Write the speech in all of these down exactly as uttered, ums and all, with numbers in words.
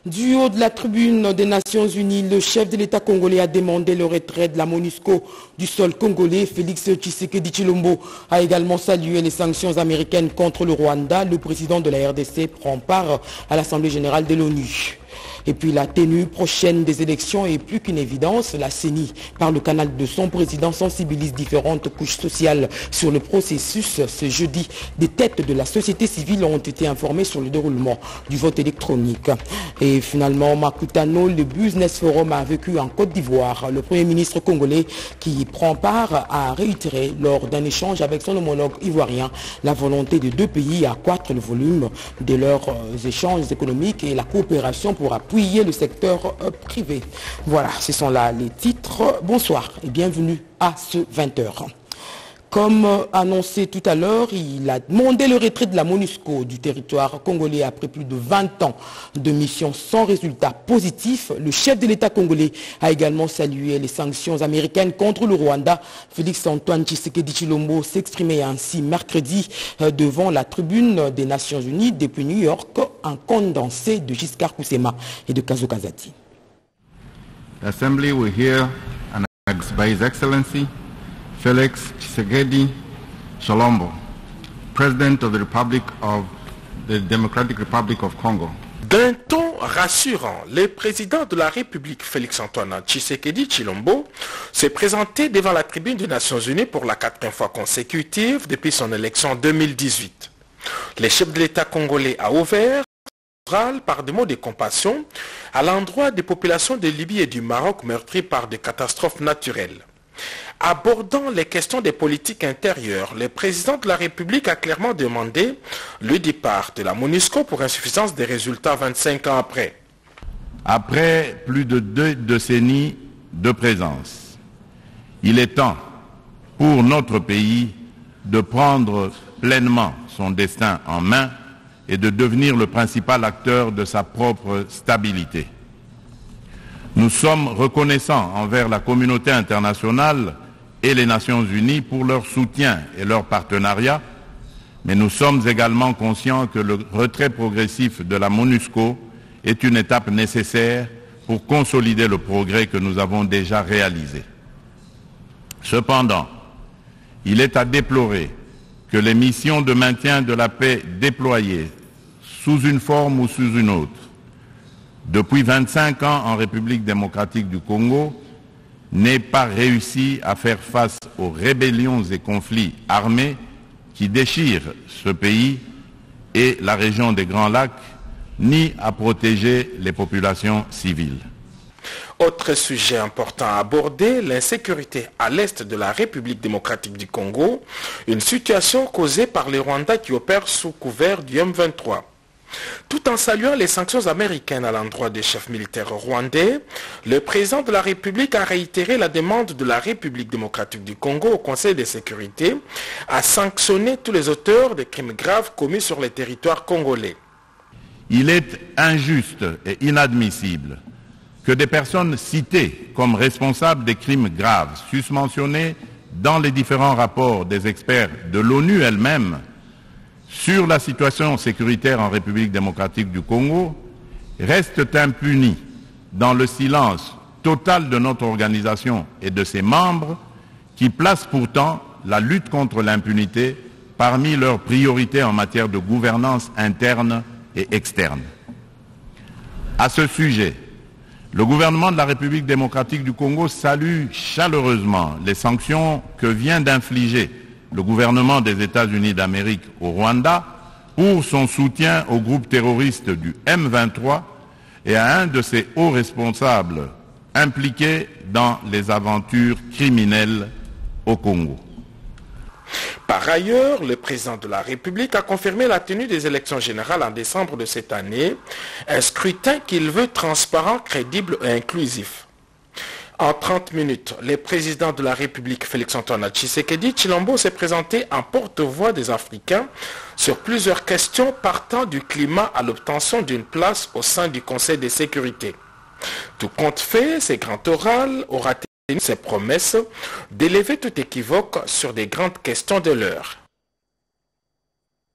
Du haut de la tribune des Nations Unies, le chef de l'État congolais a demandé le retrait de la MONUSCO du sol congolais. Félix Tshisekedi Tshilombo a également salué les sanctions américaines contre le Rwanda. Le président de la R D C prend part à l'Assemblée générale de l'ONU. Et puis la tenue prochaine des élections est plus qu'une évidence. La C E N I, par le canal de son président, sensibilise différentes couches sociales sur le processus. Ce jeudi, des têtes de la société civile ont été informées sur le déroulement du vote électronique. Et finalement, Makutano, le Business Forum a vécu en Côte d'Ivoire. Le Premier ministre congolais qui prend part a réitéré lors d'un échange avec son homologue ivoirien la volonté des deux pays à accroître le volume de leurs échanges économiques et la coopération pour appuyer le secteur privé. Voilà, ce sont là les titres. Bonsoir et bienvenue à ce vingt heures. Comme annoncé tout à l'heure, il a demandé le retrait de la MONUSCO du territoire congolais après plus de vingt ans de mission sans résultat positif. Le chef de l'État congolais a également salué les sanctions américaines contre le Rwanda. Félix Antoine Tshisekedi Tshilombo s'exprimait ainsi mercredi devant la tribune des Nations Unies depuis New York, un condensé de Giscard Koussema et de Kazo Kazati. L'Assemblée will hear an by His Excellency Félix Tshisekedi Tshilombo, President of the Republic of the Democratic Republic of Congo. D'un ton rassurant, le président de la République Félix-Antoine Tshisekedi Tshilombo s'est présenté devant la tribune des Nations Unies pour la quatrième fois consécutive depuis son élection en deux mille dix-huit. Le chef de l'État congolais a ouvert par des mots de compassion à l'endroit des populations de Libye et du Maroc meurtries par des catastrophes naturelles. Abordant les questions des politiques intérieures, le président de la République a clairement demandé le départ de la MONUSCO pour insuffisance des résultats vingt-cinq ans après. Après plus de deux décennies de présence, il est temps pour notre pays de prendre pleinement son destin en main et de devenir le principal acteur de sa propre stabilité. Nous sommes reconnaissants envers la communauté internationale et les Nations Unies pour leur soutien et leur partenariat, mais nous sommes également conscients que le retrait progressif de la MONUSCO est une étape nécessaire pour consolider le progrès que nous avons déjà réalisé. Cependant, il est à déplorer que les missions de maintien de la paix déployées sous une forme ou sous une autre depuis vingt-cinq ans en République démocratique du Congo n'aient pas réussi à faire face aux rébellions et conflits armés qui déchirent ce pays et la région des Grands Lacs, ni à protéger les populations civiles. Autre sujet important à aborder, l'insécurité à l'est de la République démocratique du Congo, une situation causée par les Rwandais qui opèrent sous couvert du M vingt-trois. Tout en saluant les sanctions américaines à l'endroit des chefs militaires rwandais, le président de la République a réitéré la demande de la République démocratique du Congo au Conseil de sécurité à sanctionner tous les auteurs de crimes graves commis sur les territoires congolais. Il est injuste et inadmissible que des personnes citées comme responsables des crimes graves susmentionnés dans les différents rapports des experts de l'ONU elle-même sur la situation sécuritaire en République démocratique du Congo restent impunis dans le silence total de notre organisation et de ses membres qui placent pourtant la lutte contre l'impunité parmi leurs priorités en matière de gouvernance interne et externe. À ce sujet, le gouvernement de la République démocratique du Congo salue chaleureusement les sanctions que vient d'infliger le gouvernement des États-Unis d'Amérique au Rwanda pour son soutien au groupe terroriste du M vingt-trois et à un de ses hauts responsables impliqués dans les aventures criminelles au Congo. Par ailleurs, le président de la République a confirmé la tenue des élections générales en décembre de cette année, un scrutin qu'il veut transparent, crédible et inclusif. En trente minutes, le président de la République Félix-Antoine Tshisekedi Tshilombo s'est présenté en porte-voix des Africains sur plusieurs questions partant du climat à l'obtention d'une place au sein du Conseil de sécurité. Tout compte fait, ce grand oral aura tenu ses promesses d'élever tout équivoque sur des grandes questions de l'heure.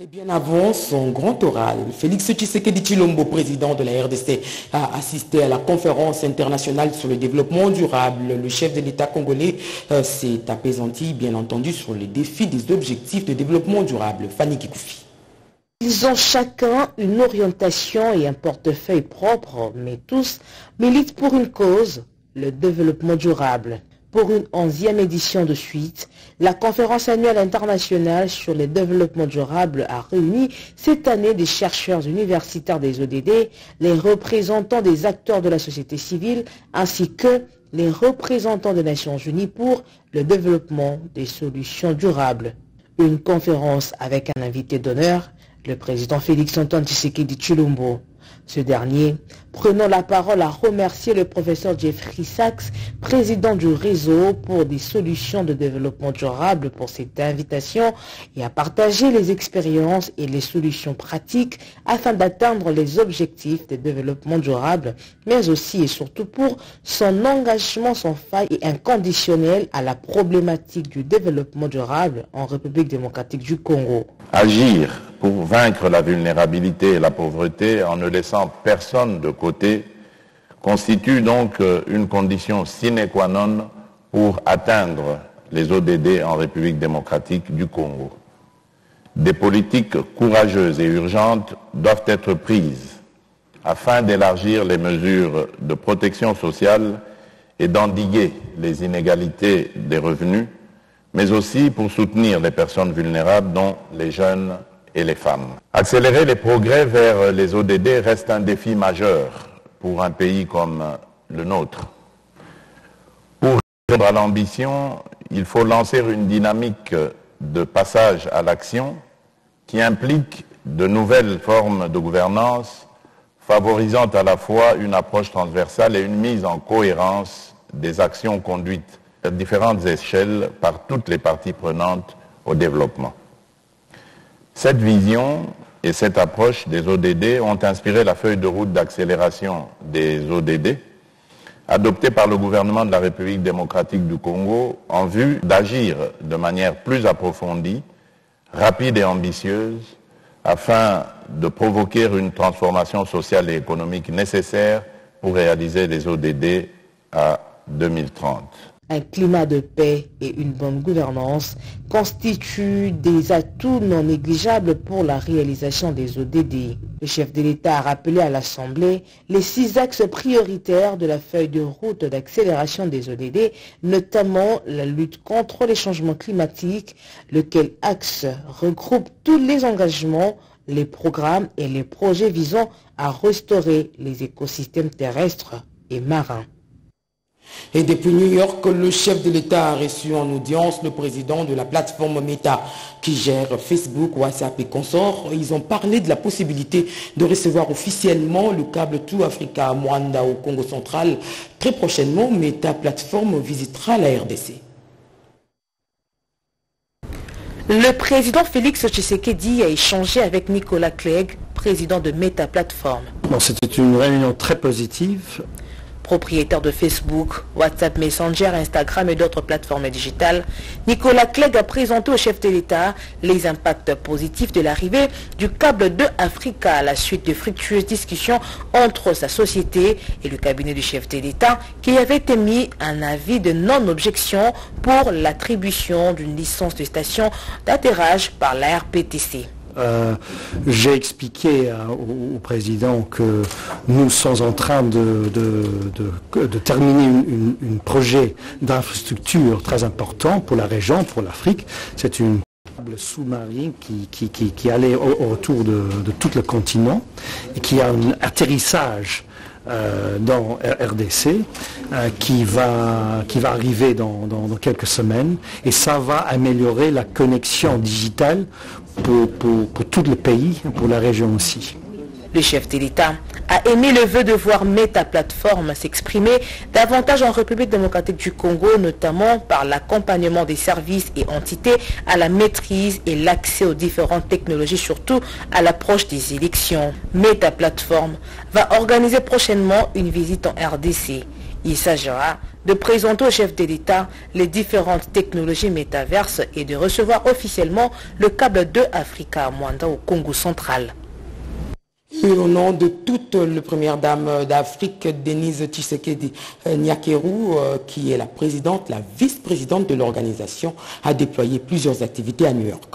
Et bien avant son grand oral, Félix Tshisekedi Tshilombo, président de la R D C, a assisté à la conférence internationale sur le développement durable. Le chef de l'État congolais euh, s'est apaisanti, bien entendu, sur les défis des objectifs de développement durable. Fanny Kikoufi. Ils ont chacun une orientation et un portefeuille propre, mais tous militent pour une cause, le développement durable. Pour une onzième édition de suite, la conférence annuelle internationale sur le développement durable a réuni cette année des chercheurs universitaires des O D D, les représentants des acteurs de la société civile, ainsi que les représentants des Nations Unies pour le développement des solutions durables. Une conférence avec un invité d'honneur, le président Félix-Antoine Tshisekedi Tshilombo. Ce dernier, prenant la parole, a remercié le professeur Jeffrey Sachs, président du réseau pour des solutions de développement durable, pour cette invitation et a partagé les expériences et les solutions pratiques afin d'atteindre les objectifs de développement durable, mais aussi et surtout pour son engagement sans faille et inconditionnel à la problématique du développement durable en République démocratique du Congo. Agir pour vaincre la vulnérabilité et la pauvreté en ne laissant personne de côté constitue donc une condition sine qua non pour atteindre les O D D en République démocratique du Congo. Des politiques courageuses et urgentes doivent être prises afin d'élargir les mesures de protection sociale et d'endiguer les inégalités des revenus, mais aussi pour soutenir les personnes vulnérables, dont les jeunes et les femmes. Accélérer les progrès vers les O D D reste un défi majeur pour un pays comme le nôtre. Pour répondre à l'ambition, il faut lancer une dynamique de passage à l'action qui implique de nouvelles formes de gouvernance favorisant à la fois une approche transversale et une mise en cohérence des actions conduites à différentes échelles par toutes les parties prenantes au développement. Cette vision et cette approche des O D D ont inspiré la feuille de route d'accélération des O D D, adoptée par le gouvernement de la République démocratique du Congo en vue d'agir de manière plus approfondie, rapide et ambitieuse, afin de provoquer une transformation sociale et économique nécessaire pour réaliser les O D D à deux mille trente. Un climat de paix et une bonne gouvernance constituent des atouts non négligeables pour la réalisation des O D D. Le chef de l'État a rappelé à l'Assemblée les six axes prioritaires de la feuille de route d'accélération des O D D, notamment la lutte contre les changements climatiques, lequel axe regroupe tous les engagements, les programmes et les projets visant à restaurer les écosystèmes terrestres et marins. Et depuis New York, le chef de l'État a reçu en audience le président de la plateforme Meta qui gère Facebook, WhatsApp et consorts. Ils ont parlé de la possibilité de recevoir officiellement le câble Tout Africa à Mwanda au Congo central. Très prochainement, Meta Plateforme visitera la R D C. Le président Félix Tshisekedi a échangé avec Nicolas Clegg, président de Meta Plateforme. Bon, c'était une réunion très positive. Propriétaire de Facebook, WhatsApp Messenger, Instagram et d'autres plateformes digitales, Nicolas Clegg a présenté au chef de l'État les impacts positifs de l'arrivée du câble Deux Africa à la suite de fructueuses discussions entre sa société et le cabinet du chef de l'État qui avait émis un avis de non-objection pour l'attribution d'une licence de station d'atterrage par la R P T C. Euh, j'ai expliqué euh, au, au président que nous sommes en train de, de, de, de terminer un projet d'infrastructure très important pour la région, pour l'Afrique. C'est une câble sous-marine qui, qui, qui, qui allait au, autour de, de tout le continent et qui a un atterrissage Euh, dans R D C euh, qui va qui va arriver dans, dans, dans quelques semaines, et ça va améliorer la connexion digitale pour, pour, pour tout le pays, pour la région aussi. Le chef de l'État a émis le vœu de voir Meta Plateforme s'exprimer davantage en République démocratique du Congo, notamment par l'accompagnement des services et entités à la maîtrise et l'accès aux différentes technologies, surtout à l'approche des élections. Meta Plateforme va organiser prochainement une visite en R D C. Il s'agira de présenter au chef de l'État les différentes technologies métaverses et de recevoir officiellement le câble deux Africa à Mwanda au Congo central. Et au nom de toute la première dame d'Afrique, Denise Tshisekedi Nyakeru, qui est la présidente, la vice-présidente de l'organisation, a déployé plusieurs activités à New York.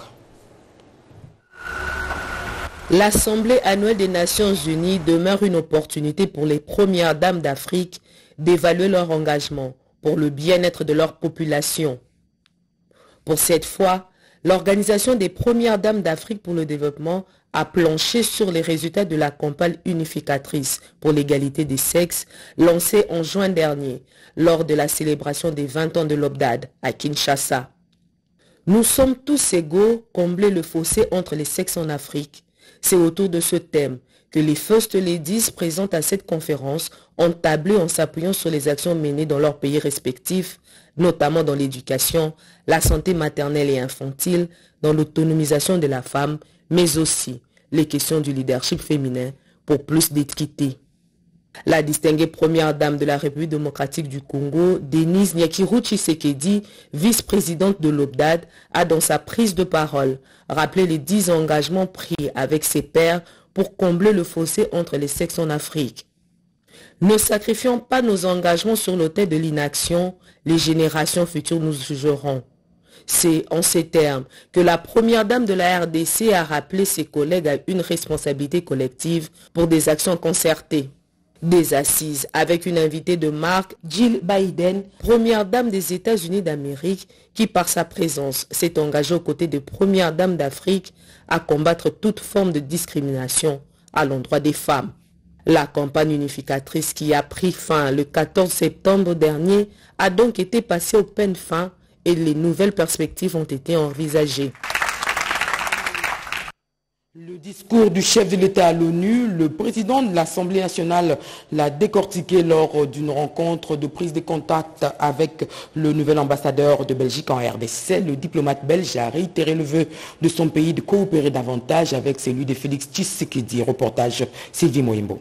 L'Assemblée annuelle des Nations Unies demeure une opportunité pour les premières dames d'Afrique d'évaluer leur engagement pour le bien-être de leur population. Pour cette fois, l'Organisation des premières dames d'Afrique pour le développement a planché sur les résultats de la campagne unificatrice pour l'égalité des sexes lancée en juin dernier lors de la célébration des vingt ans de l'O B D A D à Kinshasa. Nous sommes tous égaux, combler le fossé entre les sexes en Afrique. C'est autour de ce thème que les First Ladies présentes à cette conférence ont tablé en s'appuyant sur les actions menées dans leurs pays respectifs, notamment dans l'éducation, la santé maternelle et infantile, dans l'autonomisation de la femme, mais aussi les questions du leadership féminin pour plus d'équité. La distinguée première dame de la République démocratique du Congo, Denise Nyakeru Tshisekedi, vice-présidente de l'O B D A D, a dans sa prise de parole rappelé les dix engagements pris avec ses pairs pour combler le fossé entre les sexes en Afrique. Ne sacrifions pas nos engagements sur l'autel de l'inaction, les générations futures nous jugeront. C'est en ces termes que la première dame de la R D C a rappelé ses collègues à une responsabilité collective pour des actions concertées. Des assises avec une invitée de marque, Jill Biden, première dame des États-Unis d'Amérique, qui par sa présence s'est engagée aux côtés des premières dames d'Afrique à combattre toute forme de discrimination à l'endroit des femmes. La campagne unificatrice qui a pris fin le quatorze septembre dernier a donc été passée au peigne fin et les nouvelles perspectives ont été envisagées. Le discours du chef de l'État à l'ONU, le président de l'Assemblée nationale l'a décortiqué lors d'une rencontre de prise de contact avec le nouvel ambassadeur de Belgique en R D C. Le diplomate belge a réitéré le vœu de son pays de coopérer davantage avec celui de Félix Tshisekedi. Reportage Sylvie Moimbo.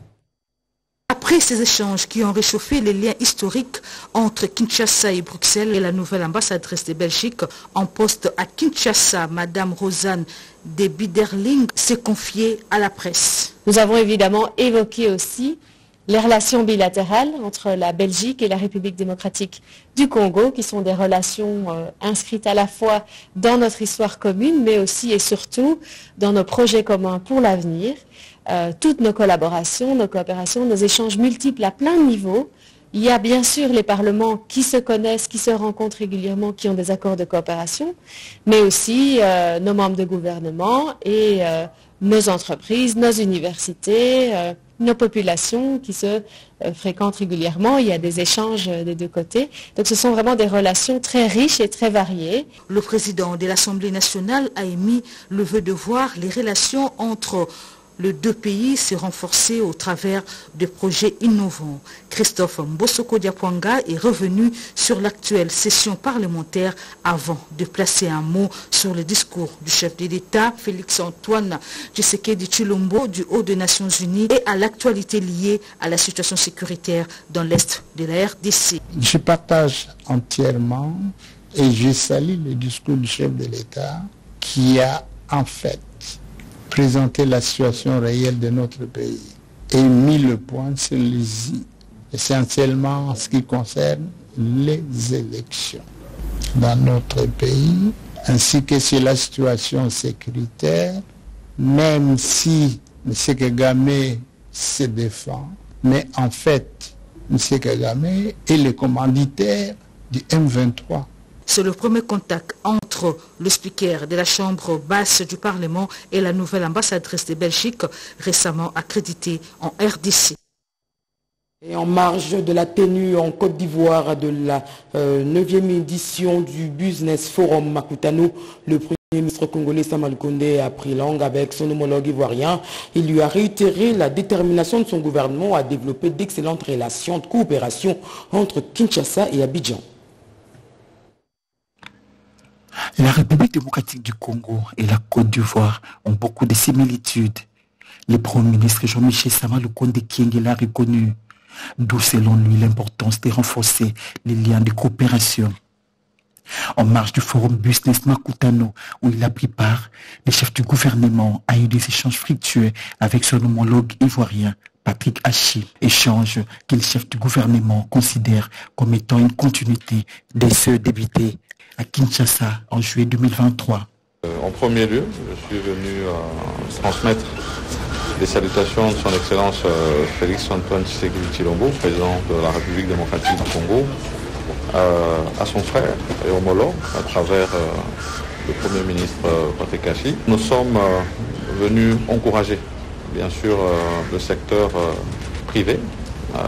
Après ces échanges qui ont réchauffé les liens historiques entre Kinshasa et Bruxelles et la nouvelle ambassadrice de Belgique en poste à Kinshasa, Madame Rosanne de Biederling, s'est confiée à la presse. Nous avons évidemment évoqué aussi les relations bilatérales entre la Belgique et la République démocratique du Congo, qui sont des relations euh, inscrites à la fois dans notre histoire commune, mais aussi et surtout dans nos projets communs pour l'avenir. Euh, toutes nos collaborations, nos coopérations, nos échanges multiples à plein de niveaux. Il y a bien sûr les parlements qui se connaissent, qui se rencontrent régulièrement, qui ont des accords de coopération, mais aussi euh, nos membres de gouvernement et euh, nos entreprises, nos universités, euh, nos populations qui se euh, fréquentent régulièrement. Il y a des échanges des deux côtés. Donc ce sont vraiment des relations très riches et très variées. Le président de l'Assemblée nationale a émis le vœu de voir les relations entre les deux pays se renforcer au travers de projets innovants. Christophe Mbosoko Diapwanga est revenu sur l'actuelle session parlementaire avant de placer un mot sur le discours du chef de l'État, Félix-Antoine Tshisekedi Tshilombo, du Haut des Nations Unies, et à l'actualité liée à la situation sécuritaire dans l'Est de la R D C. Je partage entièrement et je salue le discours du chef de l'État qui a en fait présenter la situation réelle de notre pays et mis le point sur les i, essentiellement en ce qui concerne les élections dans notre pays, ainsi que sur la situation sécuritaire, même si M. Kagame se défend, mais en fait, M. Kagame est le commanditaire du M vingt-trois. C'est le premier contact entre le speaker de la Chambre basse du Parlement et la nouvelle ambassadrice de Belgique, récemment accréditée en R D C. Et en marge de la tenue en Côte d'Ivoire de la euh, neuvième édition du Business Forum Makutano, le Premier ministre congolais Sama Lukonde a pris langue avec son homologue ivoirien. Il lui a réitéré la détermination de son gouvernement à développer d'excellentes relations de coopération entre Kinshasa et Abidjan. La République démocratique du Congo et la Côte d'Ivoire ont beaucoup de similitudes. Le Premier ministre Jean-Michel Sama Lukonde Kyenge l'a reconnu. d'où selon lui l'importance de renforcer les liens de coopération. En marge du forum Business Makutano, où il a pris part, le chef du gouvernement a eu des échanges fructueux avec son homologue ivoirien, Patrick Hachi, échange que le chef du gouvernement considère comme étant une continuité de ceux débutés à Kinshasa en juillet deux mille vingt-trois. Euh, en premier lieu, je suis venu euh, transmettre les salutations de son Excellence euh, Félix Antoine Tshisekedi Tshilombo, président de la République démocratique du Congo, euh, à son frère et homologue, à travers euh, le Premier ministre euh, Patrick Hachi. Nous sommes euh, venus encourager, bien sûr, euh, le secteur euh, privé, euh,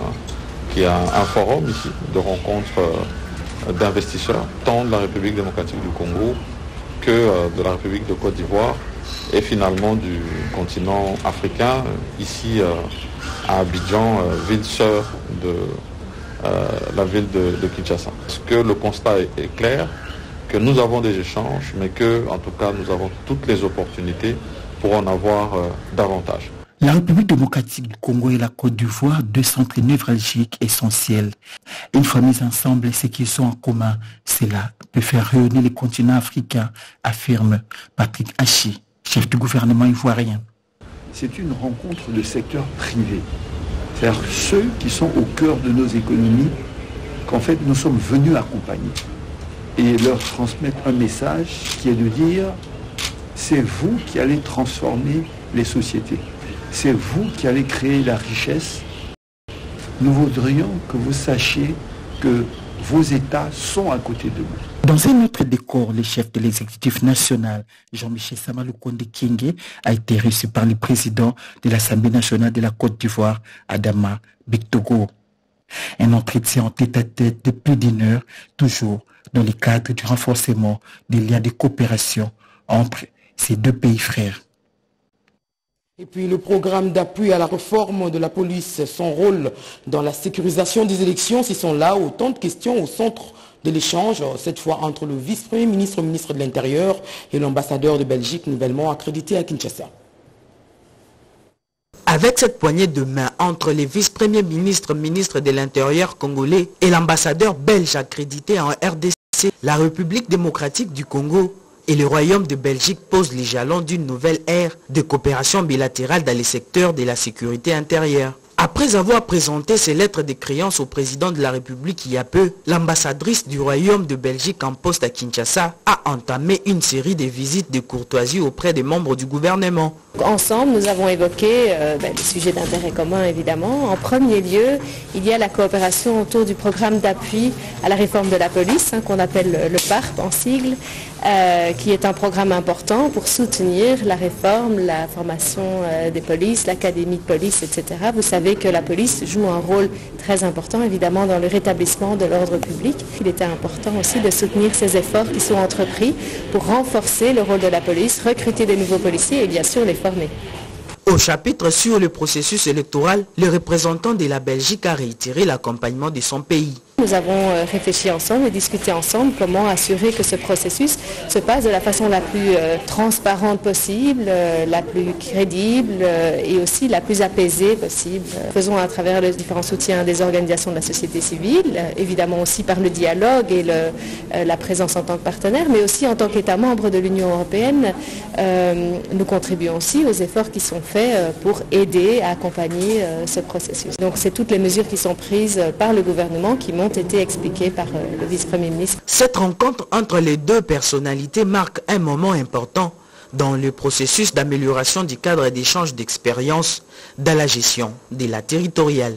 qui a un forum ici de rencontres euh, d'investisseurs, tant de la République démocratique du Congo que euh, de la République de Côte d'Ivoire et finalement du continent africain, ici euh, à Abidjan, euh, ville sœur de euh, la ville de, de Kinshasa. Parce que le constat est, est clair, que nous avons des échanges, mais que, en tout cas, nous avons toutes les opportunités pour en avoir euh, davantage. La République démocratique du Congo et la Côte d'Ivoire, deux centres névralgiques essentiels. Une fois mis ensemble, ce qu'ils ont en commun, cela peut faire rayonner les continents africains, affirme Patrick Hachi, chef du gouvernement ivoirien. C'est une rencontre de secteurs privés, c'est-à-dire ceux qui sont au cœur de nos économies, qu'en fait nous sommes venus accompagner et leur transmettre un message qui est de dire c'est vous qui allez transformer les sociétés. C'est vous qui allez créer la richesse. Nous voudrions que vous sachiez que vos États sont à côté de vous. Dans un autre décor, le chef de l'exécutif national, Jean-Michel Samaloukonde Kyenge, a été reçu par le président de l'Assemblée nationale de la Côte d'Ivoire, Adama Bictogo. Un entretien en tête-à-tête de plus d'une heure, toujours dans le cadre du renforcement des liens de coopération entre ces deux pays frères. Et puis le programme d'appui à la réforme de la police, son rôle dans la sécurisation des élections, ce sont là autant de questions au centre de l'échange, cette fois entre le vice-premier ministre, ministre de l'Intérieur et l'ambassadeur de Belgique nouvellement accrédité à Kinshasa. Avec cette poignée de main entre les vice-premiers ministres, ministres de l'Intérieur congolais et l'ambassadeur belge accrédité en R D C, la République démocratique du Congo et le Royaume de Belgique posent les jalons d'une nouvelle ère de coopération bilatérale dans les secteurs de la sécurité intérieure. Après avoir présenté ses lettres de créance au président de la République il y a peu, l'ambassadrice du Royaume de Belgique en poste à Kinshasa a entamé une série de visites de courtoisie auprès des membres du gouvernement. Ensemble, nous avons évoqué euh, ben, des sujets d'intérêt commun, évidemment. En premier lieu, il y a la coopération autour du programme d'appui à la réforme de la police, hein, qu'on appelle le, le P A R P en sigle, euh, qui est un programme important pour soutenir la réforme, la formation euh, des polices, l'académie de police, et cetera. Vous savez que la police joue un rôle très important, évidemment, dans le rétablissement de l'ordre public. Il était important aussi de soutenir ces efforts qui sont entrepris pour renforcer le rôle de la police, recruter des nouveaux policiers et bien sûr les former. Au chapitre sur le processus électoral, le représentant de la Belgique a réitéré l'accompagnement de son pays. Nous avons réfléchi ensemble et discuté ensemble comment assurer que ce processus se passe de la façon la plus euh, transparente possible, euh, la plus crédible euh, et aussi la plus apaisée possible. Faisons à travers le différent soutien des organisations de la société civile, euh, évidemment aussi par le dialogue et le, euh, la présence en tant que partenaire, mais aussi en tant qu'État membre de l'Union européenne. Euh, nous contribuons aussi aux efforts qui sont faits euh, pour aider à accompagner euh, ce processus. Donc c'est toutes les mesures qui sont prises par le gouvernement qui m'ont été expliquées par euh, le vice-premier ministre. Cette rencontre entre les deux personnalités marque un moment important dans le processus d'amélioration du cadre d'échange d'expériences dans la gestion de la territoriale.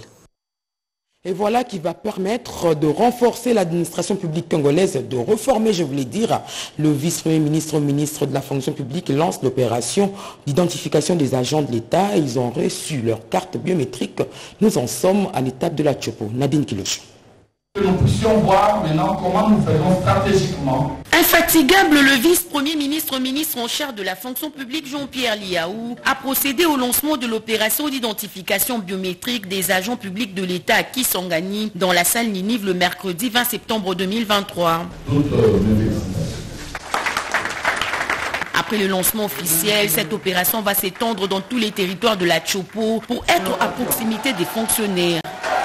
Et voilà qui va permettre de renforcer l'administration publique congolaise, de reformer, je voulais dire, le vice-premier ministre, ministre de la fonction publique lance l'opération d'identification des agents de l'État. Ils ont reçu leur carte biométrique. Nous en sommes à l'étape de la Tchopo. Nadine Kiloche. Que nous puissions voir maintenant comment nous faisons stratégiquement. Infatigable, le vice-premier ministre, ministre en charge de la fonction publique Jean-Pierre Liaou a procédé au lancement de l'opération d'identification biométrique des agents publics de l'État à Kisangani dans la salle Ninive le mercredi vingt septembre deux mille vingt-trois. Après le lancement officiel, cette opération va s'étendre dans tous les territoires de la Tchopo pour être à proximité des fonctionnaires.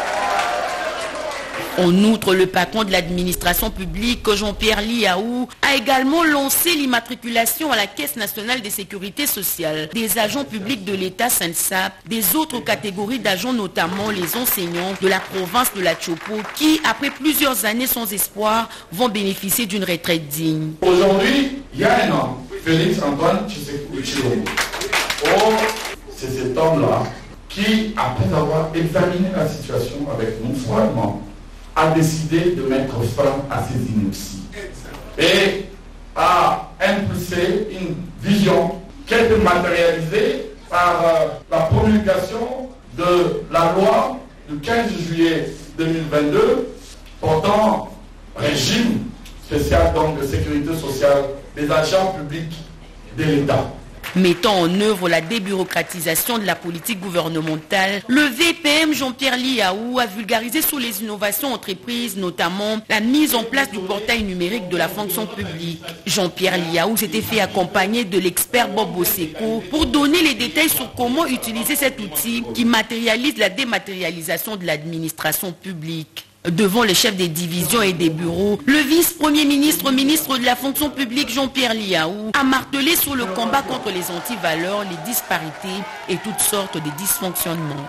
En outre, le patron de l'administration publique, Jean-Pierre Liaou, a également lancé l'immatriculation à la Caisse nationale de sécurité sociale des agents publics de l'État S A N S A P, des autres catégories d'agents, notamment les enseignants de la province de la Chopo, qui, après plusieurs années sans espoir, vont bénéficier d'une retraite digne. Aujourd'hui, il y a un an, Félix Antoine Tshisekedi Tshilombo. Or, c'est cet homme-là qui, après avoir examiné la situation avec nous froidement, a décidé de mettre fin à ces inepties et a impulsé une vision qui a été matérialisée par euh, la promulgation de la loi du quinze juillet deux mille vingt-deux portant régime spécial donc, de sécurité sociale des agents publics de l'État. Mettant en œuvre la débureaucratisation de la politique gouvernementale, le V P M Jean-Pierre Liaou a vulgarisé sous les innovations entreprises, notamment la mise en place du portail numérique de la fonction publique. Jean-Pierre Liaou s'était fait accompagner de l'expert Bob Boseko pour donner les détails sur comment utiliser cet outil qui matérialise la dématérialisation de l'administration publique. Devant les chefs des divisions et des bureaux, le vice-premier ministre, ministre de la fonction publique Jean-Pierre Liaou a martelé sur le combat contre les antivaleurs, les disparités et toutes sortes de dysfonctionnements.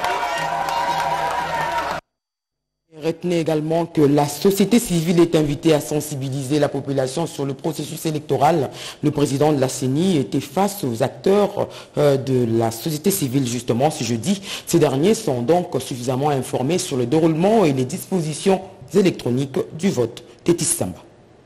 Retenez également que la société civile est invitée à sensibiliser la population sur le processus électoral. Le président de la C E N I était face aux acteurs euh, de la société civile justement ce jeudi. Ces derniers sont donc suffisamment informés sur le déroulement et les dispositions électroniques du vote. Tétis Samba.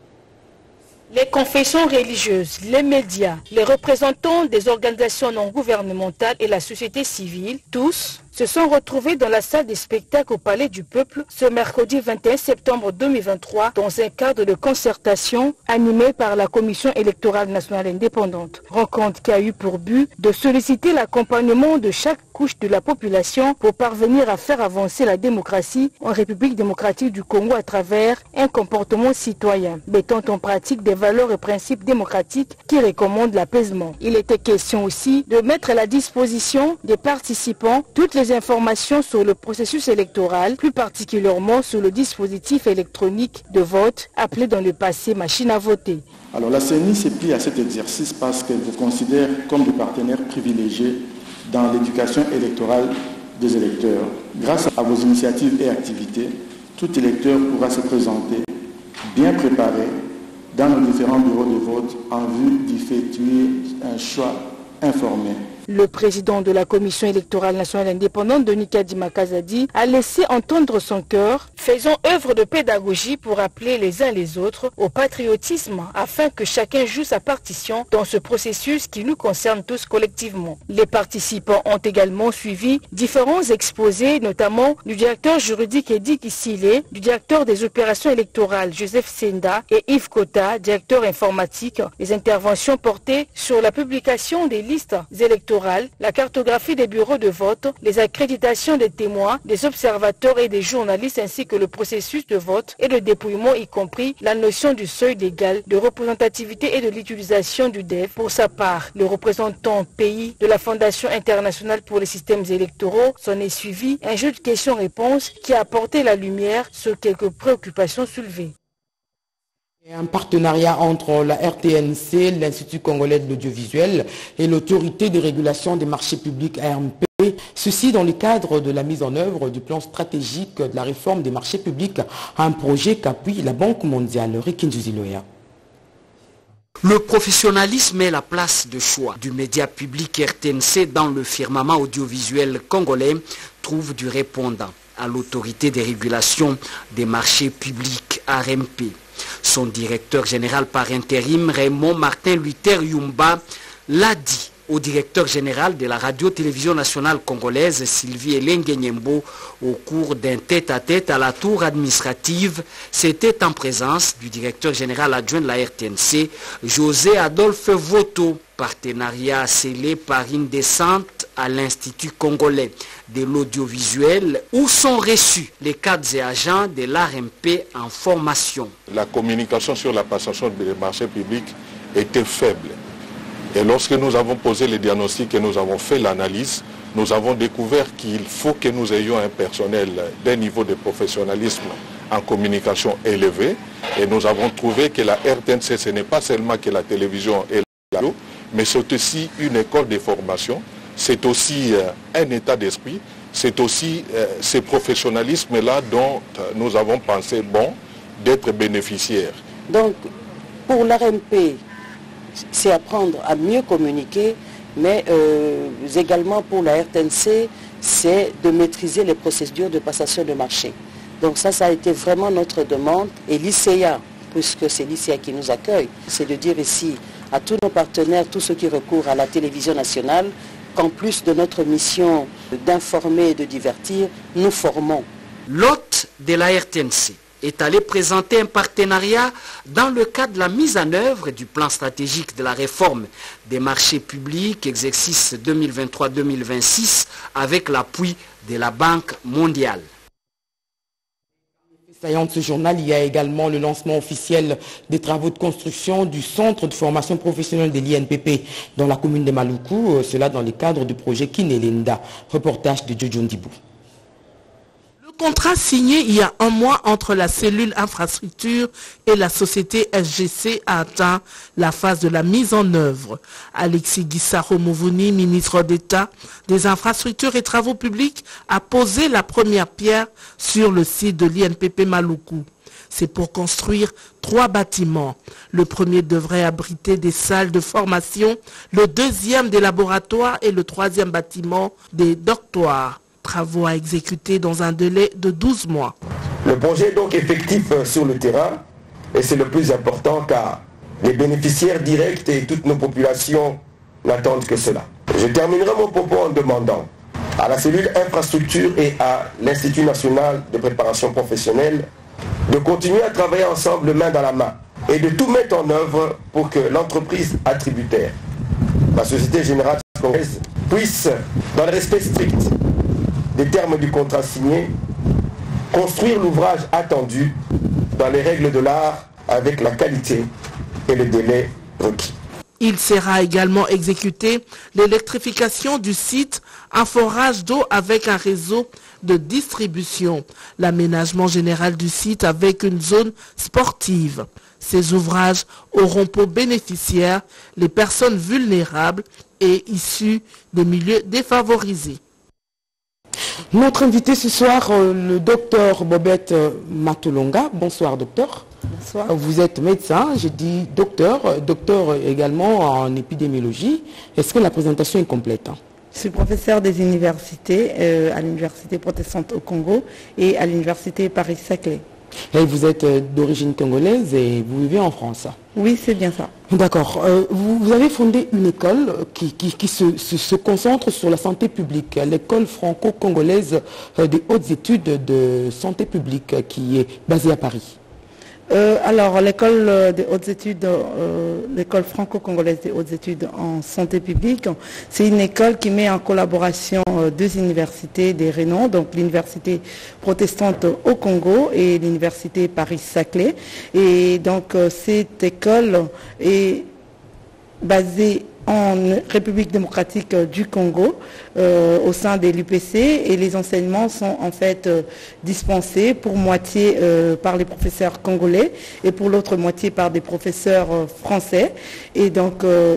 Les confessions religieuses, les médias, les représentants des organisations non gouvernementales et la société civile, tous se sont retrouvés dans la salle des spectacles au Palais du Peuple ce mercredi vingt et un septembre deux mille vingt-trois dans un cadre de concertation animé par la Commission électorale nationale indépendante. Rencontre qui a eu pour but de solliciter l'accompagnement de chaque couche de la population pour parvenir à faire avancer la démocratie en République démocratique du Congo à travers un comportement citoyen, mettant en pratique des valeurs et principes démocratiques qui recommandent l'apaisement. Il était question aussi de mettre à la disposition des participants toutes les informations sur le processus électoral, plus particulièrement sur le dispositif électronique de vote, appelé dans le passé machine à voter. Alors la C E N I s'est plie à cet exercice parce qu'elle vous considère comme des partenaires privilégiés dans l'éducation électorale des électeurs. Grâce à vos initiatives et activités, tout électeur pourra se présenter bien préparé dans nos différents bureaux de vote en vue d'effectuer un choix informé. Le président de la Commission électorale nationale indépendante, Denis Kadima Kazadi, a laissé entendre son cœur, faisant œuvre de pédagogie pour appeler les uns les autres au patriotisme afin que chacun joue sa partition dans ce processus qui nous concerne tous collectivement. Les participants ont également suivi différents exposés, notamment du directeur juridique Edi Kisile, du directeur des opérations électorales Joseph Senda et Yves Kota, directeur informatique. Les interventions portaient sur la publication des listes électorales, la cartographie des bureaux de vote, les accréditations des témoins, des observateurs et des journalistes ainsi que le processus de vote et de dépouillement, y compris la notion du seuil légal de représentativité et de l'utilisation du D E F. Pour sa part, le représentant pays de la Fondation internationale pour les systèmes électoraux s'en est suivi un jeu de questions-réponses qui a apporté la lumière sur quelques préoccupations soulevées. Un partenariat entre la R T N C, l'Institut congolais de l'audiovisuel et l'autorité de régulation des marchés publics A R P. Ceci dans le cadre de la mise en œuvre du plan stratégique de la réforme des marchés publics, un projet qu'appuie la Banque mondiale. Rikinzuzi Loya. Le professionnalisme est la place de choix du média public R T N C dans le firmament audiovisuel congolais trouve du répondant à l'autorité de régulation des marchés publics A R M P. Son directeur général par intérim, Raymond Martin Luther Yumba, l'a dit au directeur général de la radio-télévision nationale congolaise, Sylvie Elenge Nyembo, au cours d'un tête-à-tête à la tour administrative. C'était en présence du directeur général adjoint de la R T N C, José Adolphe Voto. Partenariat scellé par une descente à l'Institut congolais de l'audiovisuel où sont reçus les cadres et agents de l'A R M P en formation. La communication sur la passation des marchés publics était faible. Et lorsque nous avons posé les diagnostics et nous avons fait l'analyse, nous avons découvert qu'il faut que nous ayons un personnel d'un niveau de professionnalisme en communication élevé. Et nous avons trouvé que la R T N C, ce n'est pas seulement que la télévision et la radio, mais c'est aussi une école de formation, c'est aussi euh, un état d'esprit, c'est aussi euh, ce professionnalisme-là dont euh, nous avons pensé bon d'être bénéficiaires. Donc, pour l'R M P, c'est apprendre à mieux communiquer, mais euh, également pour la R T N C, c'est de maîtriser les procédures de passation de marché. Donc ça, ça a été vraiment notre demande. Et l'I C A, puisque c'est l'I C A qui nous accueille, c'est de dire ici à tous nos partenaires, tous ceux qui recourent à la télévision nationale, qu'en plus de notre mission d'informer et de divertir, nous formons. L'hôte de la R T N C est allé présenter un partenariat dans le cadre de la mise en œuvre du plan stratégique de la réforme des marchés publics, exercice deux mille vingt-trois deux mille vingt-six, avec l'appui de la Banque mondiale. De ce journal, il y a également le lancement officiel des travaux de construction du centre de formation professionnelle de l'I N P P dans la commune de Maluku, cela dans le cadre du projet Kinelenda. Reportage de Jojo Ndibou. Le contrat signé il y a un mois entre la cellule infrastructure et la société S G C a atteint la phase de la mise en œuvre. Alexis Guissaro Mouvouni, ministre d'État des infrastructures et travaux publics, a posé la première pierre sur le site de l'I N P P Maluku. C'est pour construire trois bâtiments. Le premier devrait abriter des salles de formation, le deuxième des laboratoires et le troisième bâtiment des dortoirs. Travaux à exécuter dans un délai de douze mois. Le projet est donc effectif sur le terrain et c'est le plus important car les bénéficiaires directs et toutes nos populations n'attendent que cela. Je terminerai mon propos en demandant à la cellule infrastructure et à l'Institut national de préparation professionnelle de continuer à travailler ensemble main dans la main et de tout mettre en œuvre pour que l'entreprise attributaire, la Société Générale Congolaise, puisse, dans le respect strict des termes du contrat signé, construire l'ouvrage attendu dans les règles de l'art avec la qualité et le délai requis. Il sera également exécuté l'électrification du site, un forage d'eau avec un réseau de distribution, l'aménagement général du site avec une zone sportive. Ces ouvrages auront pour bénéficiaires les personnes vulnérables et issues des milieux défavorisés. Notre invité ce soir, le docteur Bobette Matolonga. Bonsoir docteur. Bonsoir. Vous êtes médecin, j'ai dit docteur, docteur également en épidémiologie. Est-ce que la présentation est complète? Je suis professeur des universités euh, à l'université protestante au Congo et à l'université Paris-Saclay. Et vous êtes d'origine congolaise et vous vivez en France? Oui, c'est bien ça. D'accord. Euh, vous, vous avez fondé une école qui, qui, qui se, se, se concentre sur la santé publique, l'école franco-congolaise des hautes études de santé publique qui est basée à Paris. Euh, alors, l'école des hautes études, euh, l'école franco-congolaise des hautes études en santé publique, c'est une école qui met en collaboration euh, deux universités des renom, donc l'université protestante au Congo et l'université Paris-Saclay. Et donc, euh, cette école est basée en République démocratique du Congo, euh, au sein de l'U P C, et les enseignements sont en fait euh, dispensés pour moitié euh, par les professeurs congolais et pour l'autre moitié par des professeurs euh, français. Et donc, euh,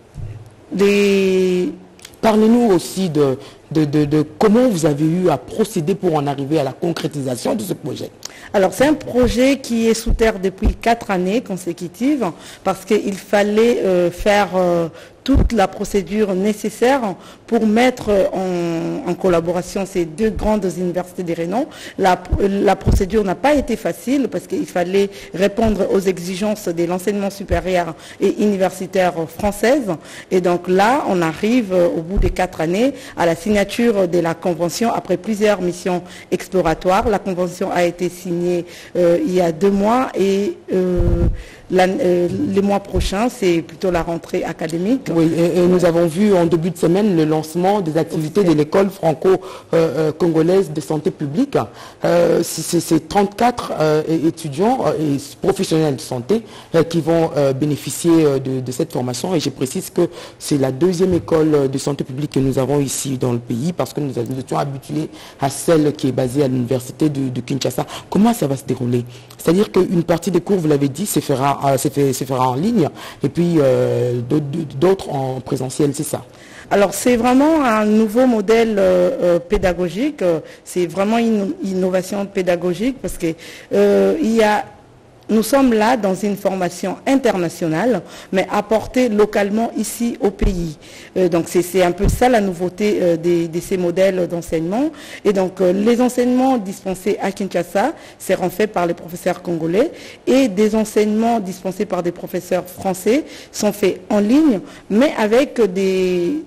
les... Parlez-nous aussi de, de, de, de comment vous avez eu à procéder pour en arriver à la concrétisation de ce projet. Alors, c'est un projet qui est sous terre depuis quatre années consécutives parce qu'il fallait euh, faire euh, toute la procédure nécessaire pour mettre en, en collaboration ces deux grandes universités des renom. La, la procédure n'a pas été facile parce qu'il fallait répondre aux exigences de l'enseignement supérieur et universitaire française. Et donc là, on arrive au bout des quatre années à la signature de la convention après plusieurs missions exploratoires. La convention a été signée euh, il y a deux mois et euh, la, euh, les mois prochains, c'est plutôt la rentrée académique. Oui, et, et nous avons vu en début de semaine le lancement des activités de l'école franco-congolaise de santé publique. Euh, c'est trente-quatre euh, étudiants et professionnels de santé euh, qui vont euh, bénéficier euh, de, de cette formation. Et je précise que c'est la deuxième école de santé publique que nous avons ici dans le pays, parce que nous, nous étions habitués à celle qui est basée à l'université de, de Kinshasa. Comment ça va se dérouler? C'est-à-dire qu'une partie des cours, vous l'avez dit, se fera, euh, se fait, se fera en ligne, et puis euh, d'autres en présentiel, c'est ça? Alors c'est vraiment un nouveau modèle euh, euh, pédagogique, c'est vraiment une innovation pédagogique, parce que euh, il y a nous sommes là dans une formation internationale, mais apportée localement ici au pays. Euh, donc c'est un peu ça la nouveauté euh, de, de ces modèles d'enseignement. Et donc euh, les enseignements dispensés à Kinshasa seront faits par les professeurs congolais, et des enseignements dispensés par des professeurs français sont faits en ligne, mais avec des...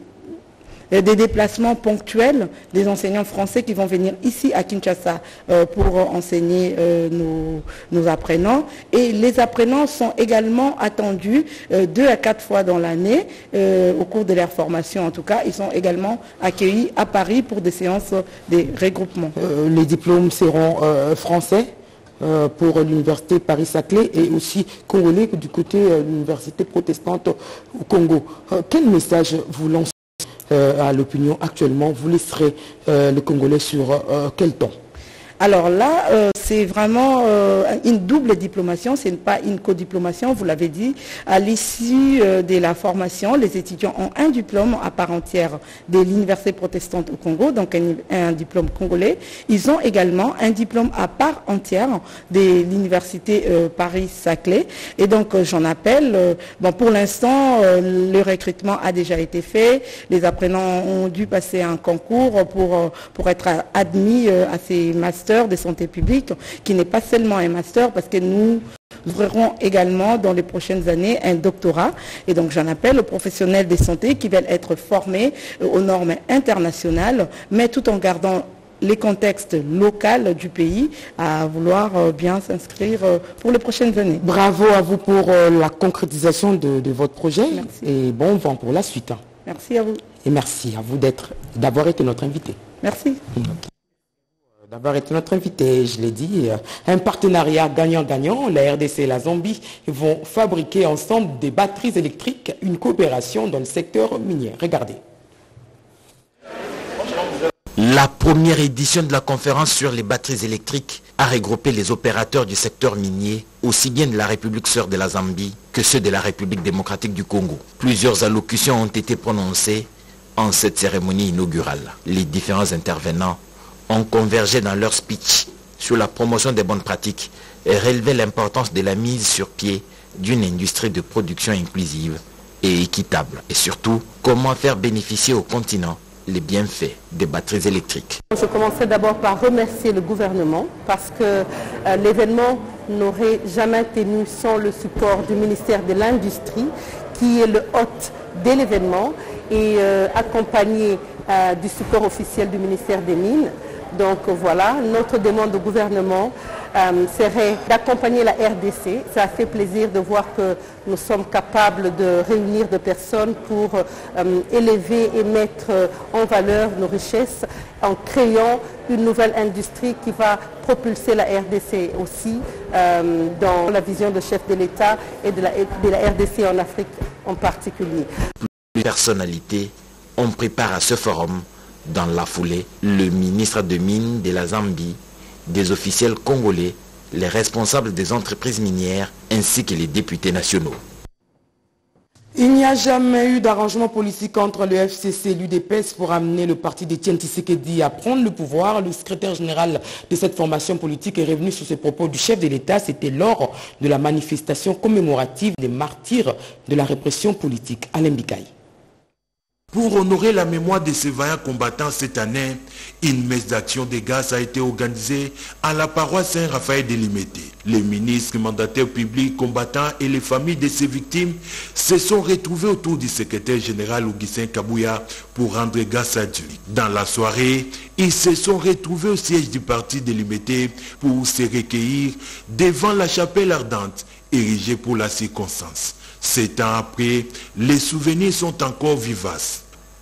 des déplacements ponctuels des enseignants français qui vont venir ici à Kinshasa euh, pour enseigner euh, nos, nos apprenants. Et les apprenants sont également attendus euh, deux à quatre fois dans l'année, euh, au cours de leur formation en tout cas. Ils sont également accueillis à Paris pour des séances de regroupement. Euh, les diplômes seront euh, français Euh, pour l'université Paris-Saclay et aussi congolais du côté de euh, l'université protestante au Congo. Euh, quel message vous lancez euh, à l'opinion actuellement? Vous laisserez euh, le Congolais sur euh, quel ton? Alors là, euh, c'est vraiment euh, une double diplomation, ce n'est pas une codiplomation, vous l'avez dit. À l'issue euh, de la formation, les étudiants ont un diplôme à part entière de l'université protestante au Congo, donc un, un diplôme congolais. Ils ont également un diplôme à part entière de l'université euh, Paris-Saclay. Et donc euh, j'en appelle, euh, bon, pour l'instant, euh, le recrutement a déjà été fait. Les apprenants ont dû passer un concours pour, euh, pour être admis euh, à ces masters de santé publique, qui n'est pas seulement un master, parce que nous ouvrirons également dans les prochaines années un doctorat. Et donc j'en appelle aux professionnels de santé qui veulent être formés aux normes internationales, mais tout en gardant les contextes locaux du pays, à vouloir bien s'inscrire pour les prochaines années. Bravo à vous pour la concrétisation de, de votre projet. Merci. Et bon vent pour la suite. Merci à vous. Et merci à vous d'être, d'avoir été notre invité. Merci. Okay. D'avoir été notre invité, je l'ai dit, un partenariat gagnant-gagnant. La R D C et la Zambie vont fabriquer ensemble des batteries électriques, une coopération dans le secteur minier. Regardez. La première édition de la conférence sur les batteries électriques a regroupé les opérateurs du secteur minier, aussi bien de la République sœur de la Zambie que ceux de la République démocratique du Congo. Plusieurs allocutions ont été prononcées en cette cérémonie inaugurale. Les différents intervenants ont convergé dans leur speech sur la promotion des bonnes pratiques et relevé l'importance de la mise sur pied d'une industrie de production inclusive et équitable. Et surtout, comment faire bénéficier au continent les bienfaits des batteries électriques. Je commencerai d'abord par remercier le gouvernement parce que euh, l'événement n'aurait jamais tenu sans le support du ministère de l'Industrie, qui est le hôte de l'événement, et euh, accompagné euh, du support officiel du ministère des Mines. Donc voilà, notre demande au gouvernement euh, serait d'accompagner la R D C. Ça fait plaisir de voir que nous sommes capables de réunir des personnes pour euh, élever et mettre en valeur nos richesses en créant une nouvelle industrie qui va propulser la R D C aussi euh, dans la vision de chef de l'État et de la, de la R D C en Afrique en particulier. Les personnalités ont pris part à ce forum. Dans la foulée, le ministre de Mines de la Zambie, des officiels congolais, les responsables des entreprises minières ainsi que les députés nationaux. Il n'y a jamais eu d'arrangement politique entre le F C C et l'U D P S pour amener le parti d'Étienne Tshisekedi à prendre le pouvoir. Le secrétaire général de cette formation politique est revenu sur ces propos du chef de l'État. C'était lors de la manifestation commémorative des martyrs de la répression politique. Alain Bikaï. Pour honorer la mémoire de ces vaillants combattants cette année, une messe d'action de grâce a été organisée à la paroisse Saint-Raphaël de Limete. Les ministres, mandataires publics, combattants et les familles de ces victimes se sont retrouvés autour du secrétaire général Augustin Kabouya pour rendre grâce à Dieu. Dans la soirée, ils se sont retrouvés au siège du parti de Limete pour se recueillir devant la chapelle ardente érigée pour la circonstance. Sept ans après, les souvenirs sont encore vivaces.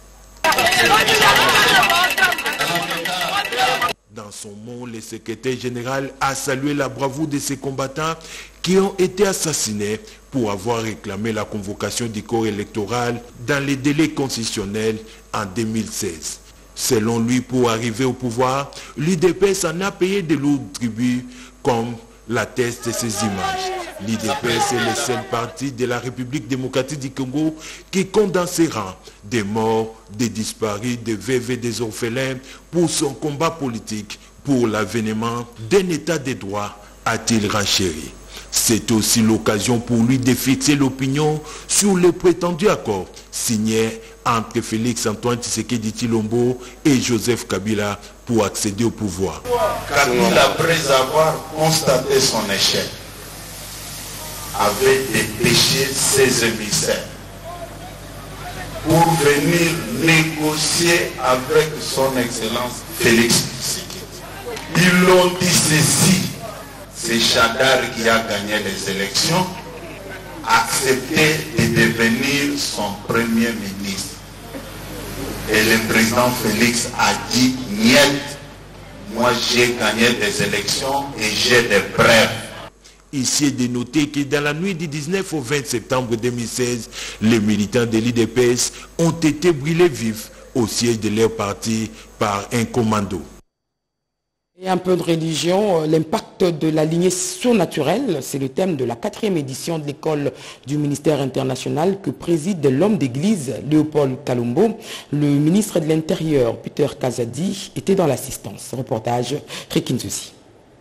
Dans son mot, le secrétaire général a salué la bravoure de ces combattants qui ont été assassinés pour avoir réclamé la convocation du corps électoral dans les délais constitutionnels en deux mille seize. Selon lui, pour arriver au pouvoir, l'U D P S en a payé de lourds tributs comme l'attestent ces images. L'U D P S est le seul parti de la République démocratique du Congo qui compte dans ses rangs des morts, des disparus, des veuves et des orphelins pour son combat politique pour l'avènement d'un état de droit, a-t-il renchéri. C'est aussi l'occasion pour lui de fixer l'opinion sur le prétendu accord signé entre Félix Antoine Tshisekedi Tshilombo et Joseph Kabila pour accéder au pouvoir. Kabila, après avoir constaté son échec, avait dépêché ses émissaires pour venir négocier avec son Excellence Félix Tshisekedi. Ils l'ont dit ceci: c'est Chadar qui a gagné les élections, accepté de devenir son premier ministre. Et le président Félix a dit: niet, moi j'ai gagné des élections et j'ai des preuves. Ici est de noter que dans la nuit du dix-neuf au vingt septembre deux mille seize, les militants de l'U D P S ont été brûlés vifs au siège de leur parti par un commando. Et un peu de religion, l'impact de la lignée surnaturelle, c'est le thème de la quatrième édition de l'école du ministère international que préside l'homme d'église Léopold Kalumbo. Le ministre de l'Intérieur, Peter Kazadi, était dans l'assistance. Reportage Rekinzusi.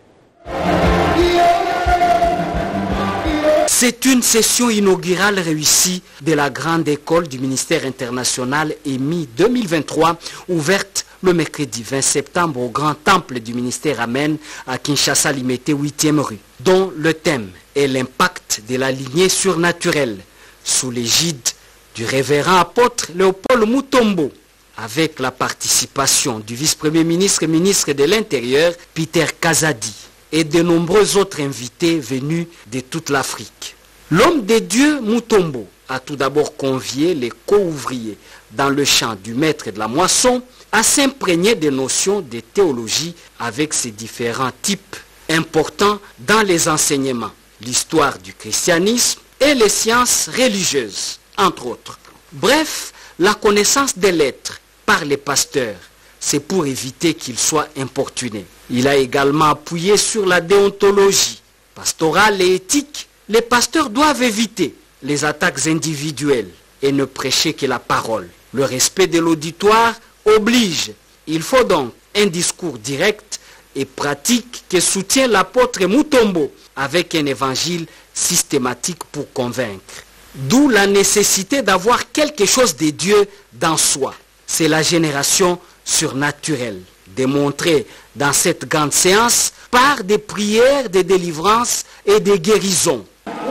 C'est une session inaugurale réussie de la grande école du ministère international E M I deux mille vingt-trois, ouverte le mercredi vingt septembre au grand temple du ministère Amen à Kinshasa Limete huitième rue, dont le thème est l'impact de la lignée surnaturelle, sous l'égide du révérend apôtre Léopold Mutombo, avec la participation du vice-premier ministre et ministre de l'Intérieur Peter Kazadi et de nombreux autres invités venus de toute l'Afrique. L'homme de Dieu Mutombo a tout d'abord convié les co-ouvriers dans le champ du maître de la moisson à s'imprégner des notions de théologie avec ses différents types importants dans les enseignements, l'histoire du christianisme et les sciences religieuses, entre autres. Bref, la connaissance des lettres par les pasteurs, c'est pour éviter qu'ils soient importunés. Il a également appuyé sur la déontologie pastorale et éthique. Les pasteurs doivent éviter les attaques individuelles et ne prêcher que la parole. Le respect de l'auditoire oblige. Il faut donc un discours direct et pratique que soutient l'apôtre Mutombo avec un évangile systématique pour convaincre. D'où la nécessité d'avoir quelque chose de Dieu dans soi. C'est la génération surnaturelle, démontrée dans cette grande séance par des prières de délivrance et de guérison.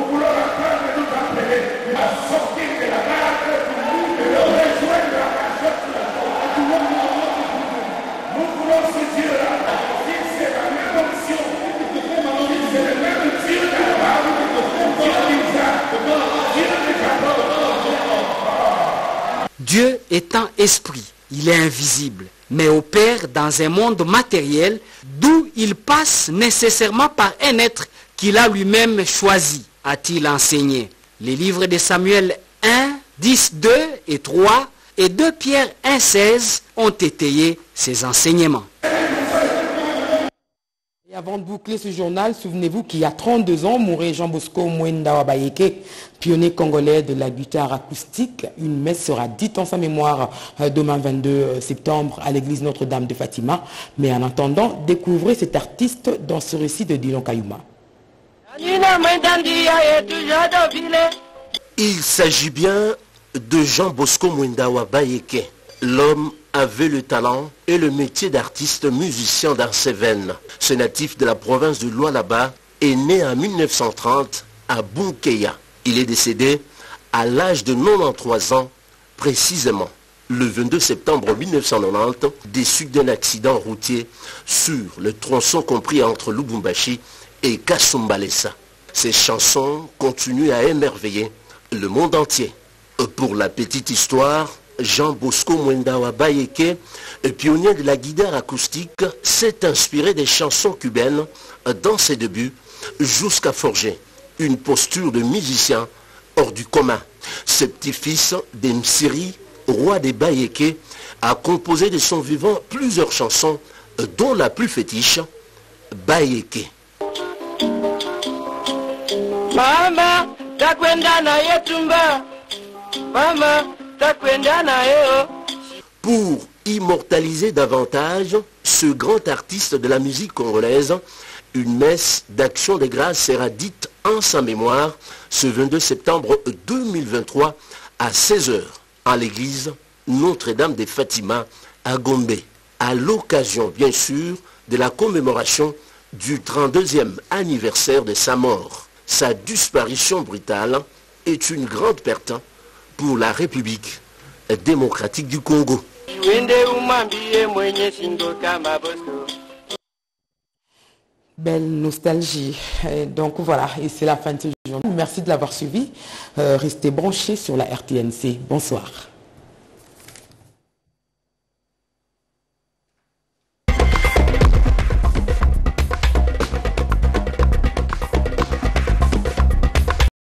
Dieu étant esprit, il est invisible, mais opère dans un monde matériel d'où il passe nécessairement par un être qu'il a lui-même choisi, a-t-il enseigné. Les livres de Samuel un, dix, deux et trois et deux Pierre un, seize ont étayé ces enseignements. Et avant de boucler ce journal, souvenez-vous qu'il y a trente-deux ans, mourait Jean Bosco Mwenda Wabayeke, pionnier congolais de la guitare acoustique. Une messe sera dite en sa mémoire demain vingt-deux septembre à l'église Notre-Dame de Fatima. Mais en attendant, découvrez cet artiste dans ce récit de Dylan Kayuma. Il s'agit bien de Jean Bosco Mwendawa Bayeke. L'homme avait le talent et le métier d'artiste musicien dans ses veines. Ce natif de la province de Lualaba est né en mille neuf cent trente à Bunkeya. Il est décédé à l'âge de quatre-vingt-treize ans précisément, le vingt-deux septembre mille neuf cent quatre-vingt-dix, des suites d'un accident routier sur le tronçon compris entre Lubumbashi et Kasumbalesa. Ces chansons continuent à émerveiller le monde entier. Pour la petite histoire, Jean Bosco Mwendawa Bayeke, pionnier de la guitare acoustique, s'est inspiré des chansons cubaines dans ses débuts jusqu'à forger une posture de musicien hors du commun. Ce petit-fils d'Emsiri, roi des Bayeke, a composé de son vivant plusieurs chansons, dont la plus fétiche, Bayeke. Mama, takwenda na yetumba. Mama, takwenda na yeo. Pour immortaliser davantage ce grand artiste de la musique congolaise, une messe d'action de grâce sera dite en sa mémoire ce vingt-deux septembre deux mille vingt-trois à seize heures en l'église Notre-Dame de Fatima à Gombe, à l'occasion bien sûr de la commémoration du trente-deuxième anniversaire de sa mort. Sa disparition brutale est une grande perte pour la République démocratique du Congo. Belle nostalgie. Et donc voilà, et c'est la fin de ce jour. Merci de l'avoir suivi. Euh, restez branchés sur la R T N C. Bonsoir.